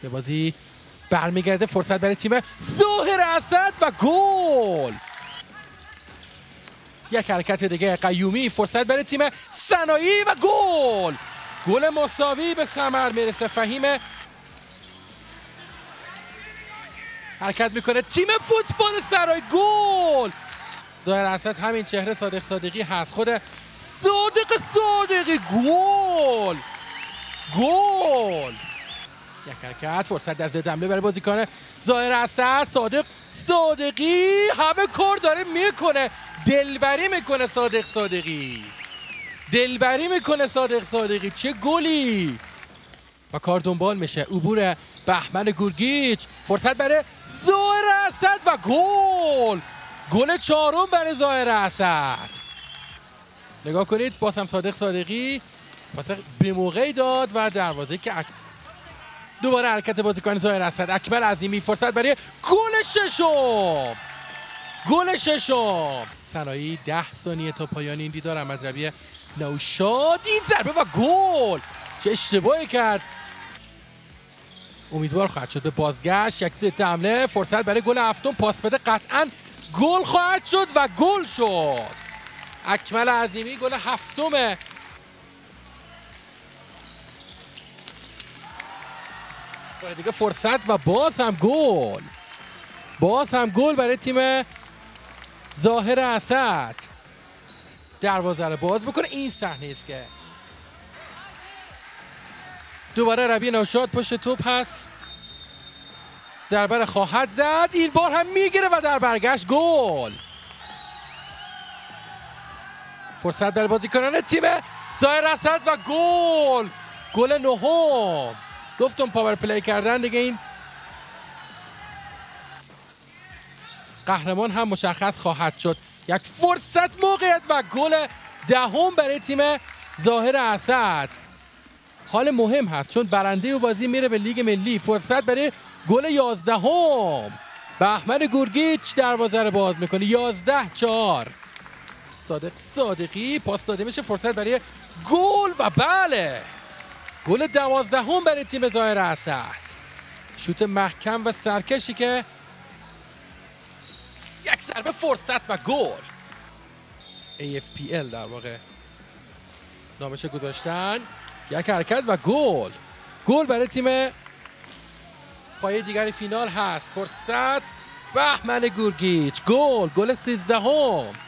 به بازی برمیگرده، فرصت برای تیم ظاهر اسد و گل. یک حرکت دیگه قیومی، فرصت برای تیم سنایی و گل. گل مساوی به ثمر میرسه. فهیم حرکت میکنه، تیم فوتبال سرای گل. ظاهر اسد همین چهره صادق صادقی هست، خود صادقی گل. یک حرکت، فرصت در ضد حمله برای بازیکن ظاهر اسد. صادقی همه کار داره میکنه، دلبری میکنه صادقی. چه گلی و کار دنبال میشه. عبور بهمن گورگیچ، فرصت برای ظاهر اسد و گل چهارم برای ظاهر اسد. نگاه کنید، باز هم صادقی پاس به موقعی داد و دروازه که دوباره حرکت بازیکن ظاهر اسد. اکمل عظیمی، فرصت برای گل ششم. سنایی 10 ثانیه تا پایان این دیدار. احمدربی نوشاد، این ضربه و گل. چه اشتباهی کرد. امیدوار خواهد شد به بازگشت. یک ضد حمله، فرصت برای گل هفتم. پاس بده، قطعا گل خواهد شد و گل شد. اکمل عظیمی گل هفتمه. دیگه فرصت و باز هم گل برای تیم ظاهر اسد. دروازه رو باز بکنه. این صحنه است که دوباره ربیع نوشاد پشت توپ هست، ضربه رو خواهد زد. این بار هم میگیره و در برگشت گل. فرصت برای بازیکنان تیم ظاهر اسد و گل نهم. گفتم پاور پلی کردن دیگه. این قهرمان هم مشخص خواهد شد. یک فرصت، موقعیت و گل دهم برای تیم ظاهر اسد. حال مهم هست چون برنده و بازی میره به لیگ ملی. فرصت برای گل 11. بهمن گورگیچ دروازه رو باز میکنه. 11-4. صادقی پاس داده میشه، فرصت برای گل و بله، گل 12 برای تیم ظاهر اسد. شوت محکم و سرکشی که یک ضربه، فرصت و گل. AFPL در واقع نامش گذاشتن. یک حرکت و گل برای تیم پایه دیگر فینال هست. فرصت، بهمن گورگیچ، گل 13.